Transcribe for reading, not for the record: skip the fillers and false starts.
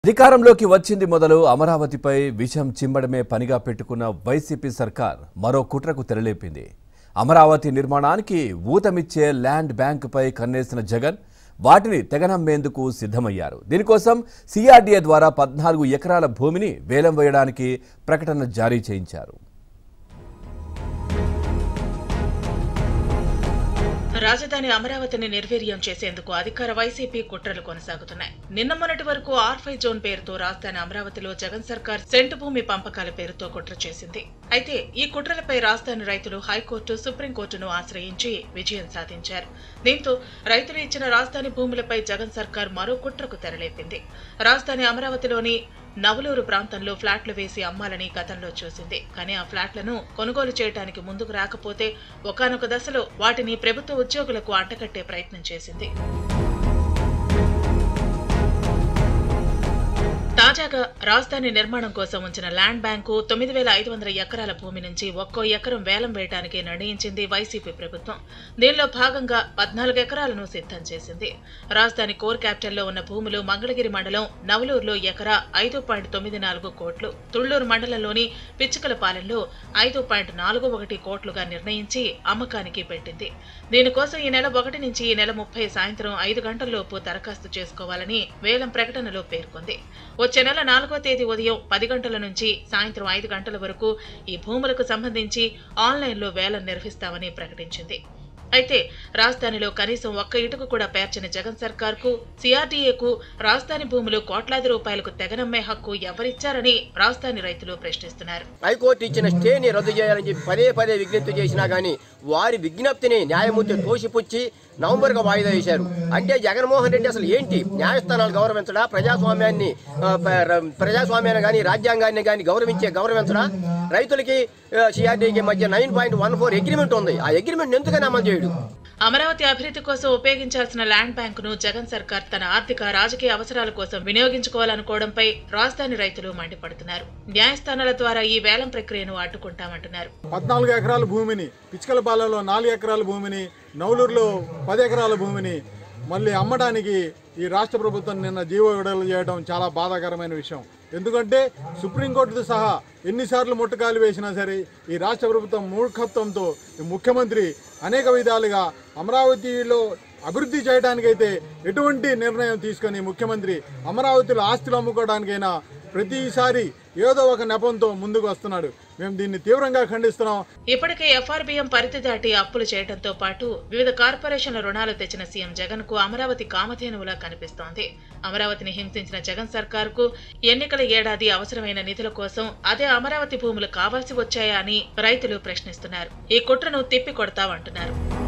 అధికారంలోకి వచ్చింది మొదలు అమరావతిపై విషం చిమ్మడమే పనిగా పెట్టుకున్న వైసీపీ సర్కార్ మరో కుట్రకు తెరలేపింది. అమరావతి నిర్మాణానికి ఊతమిచ్చే ల్యాండ్ బ్యాంకుపై కన్నేసిన జగన్ వాటిని తెగనమ్మేందుకు సిద్ధమయ్యారు. దీనికోసం సిఆర్డీఏ ద్వారా 14 ఎకరాల భూమిని వేలం వేయడానికి ప్రకటన జారీ చేయించారు. రాజధాని అమరావతిని నిర్వీర్యం చేసేందుకు అధికార వైసీపీ కుట్రలు కొనసాగుతున్నాయి. నిన్న మొన్నటి వరకు R5 జోన్ పేరుతో రాజధాని అమరావతిలో జగన్ సర్కార్ సెంటు భూమి పంపకాల పేరుతో కుట్ర చేసింది. అయితే ఈ కుట్రలపై రాజధాని రైతులు హైకోర్టు, సుప్రీంకోర్టును ఆశ్రయించి విజయం సాధించారు. దీంతో రైతులు ఇచ్చిన రాజధాని భూములపై జగన్ సర్కార్ మరో కుట్రకు తెరలేపింది. రాజధాని అమరావతిలోని నవలూరు ప్రాంతంలో ఫ్లాట్లు వేసి అమ్మాలని గతంలో చూసింది. కానీ ఆ ఫ్లాట్లను కొనుగోలు చేయడానికి ముందుకు రాకపోతే ఒకానొక దశలో వాటిని ప్రభుత్వ ఉద్యోగులకు అంటకట్టే ప్రయత్నం చేసింది. తాజాగా రాజధాని నిర్మాణం కోసం ఉంచిన ల్యాండ్ బ్యాంకు 9500 ఎకరాల భూమి నుంచి ఒక్కో ఎకరం వేలం వేయడానికి నిర్ణయించింది వైసీపీ ప్రభుత్వం. దీనిలో భాగంగా 14 ఎకరాలను సిద్ధం చేసింది. రాజధాని కోర్ క్యాపిటల్లో ఉన్న భూములు మంగళగిరి మండలం నవలూరులో ఎకరా 5.94 కోట్లు, తుళ్లూరు మండలంలోని పిచ్చుకలపాలెంలో 5.41 కోట్లుగా నిర్ణయించి అమ్మకానికి పెట్టింది. దీనికోసం ఈ నెల 1 నుంచి ఈ నెల 30 సాయంత్రం 5 గంటల్లోపు దరఖాస్తు చేసుకోవాలని వేలం ప్రకటనలో పేర్కొంది. వచ్చే నెల 4వ తేదీ ఉదయం 10 గంటల నుంచి సాయంత్రం 5 గంటల వరకు ఈ భూములకు సంబంధించి ఆన్లైన్లో వేలం నిర్వహిస్తామని ప్రకటించింది. అయితే రాజధానిలో కనీసం ఒక్క ఇటుకు కూడా పేర్చని జగన్ సర్కార్కు, సిఆర్డీఏకు రాజధాని భూములు కోట్లాది రూపాయలకు తెగనమ్మే హక్కు ఎవరిచ్చారని రాజధాని రైతులు ప్రశ్నిస్తున్నారు. హైకోర్టు ఇచ్చిన స్టేని రద్దు చేయాలని చెప్పి పదే విజ్ఞప్తి చేసినా గానీ వారి విజ్ఞప్తిని న్యాయమూర్తి తోసిపుచ్చి నవంబర్గా వాయిదా వేశారు. అంటే జగన్మోహన్ రెడ్డి అసలు ఏంటి, న్యాయస్థానాలు గౌరవించడా, ప్రజాస్వామ్యాన్ని కానీ రాజ్యాంగాన్ని కానీ గౌరవించడా? రైతులకి సిఆర్డీకి మధ్య 9.14 అగ్రిమెంట్ ఉంది. ఆ అగ్రిమెంట్ ఎందుకని అమలు చేయడు? అమరావతి అభివృద్ధి కోసం ఉపయోగించాల్సిన ల్యాండ్ బ్యాంకును జగన్ సర్కార్ తన ఆర్థిక రాజకీయ అవసరాల కోసం వినియోగించుకోవాలనుకోవడంపై రాజధాని రైతులు మండిపడుతున్నారు. న్యాయస్థానాల ద్వారా ఈ వేలం ప్రక్రియను అడ్డుకుంటామంటున్నారు. 14 ఎకరాల భూమిని, పిచ్చుకలపాలెంలో 4 ఎకరాల భూమిని, నవలూరులో 10 ఎకరాల భూమిని మళ్ళీ అమ్మడానికి ఈ రాష్ట్ర ప్రభుత్వం నిన్న జీవో విడుదల చేయడం చాలా బాధాకరమైన విషయం. ఎందుకంటే సుప్రీంకోర్టుతో సహా ఎన్నిసార్లు ముట్టకాలు వేసినా సరే ఈ రాష్ట్ర ప్రభుత్వం మూర్ఖత్వంతో ముఖ్యమంత్రి అనేక విధాలుగా అమరావతిలో అభివృద్ధి చేయడానికైతే ఎటువంటి నిర్ణయం తీసుకొని ముఖ్యమంత్రి అమరావతిలో ఆస్తులు అమ్ముకోవడానికైనా ప్రతిసారి ఏదో ఒక నెపంతో ముందుకు వస్తున్నాడు. మేము దీన్ని తీవ్రంగా ఖండిస్తున్నాం. ఇప్పటికే FRBM పరిధి దాటి అప్పులు చేయడంతో పాటు వివిధ కార్పొరేషన్ల రుణాలు తెచ్చిన సీఎం జగన్ కు అమరావతి కామధేనువులా కనిపిస్తోంది. అమరావతిని హింసించిన జగన్ సర్కార్ కు ఎన్నికల ఏడాది అవసరమైన నిధుల కోసం అదే అమరావతి భూములు కావాల్సి వచ్చాయా అని రైతులు ప్రశ్నిస్తున్నారు. ఈ కుట్రను తిప్పి కొడతామంటున్నారు.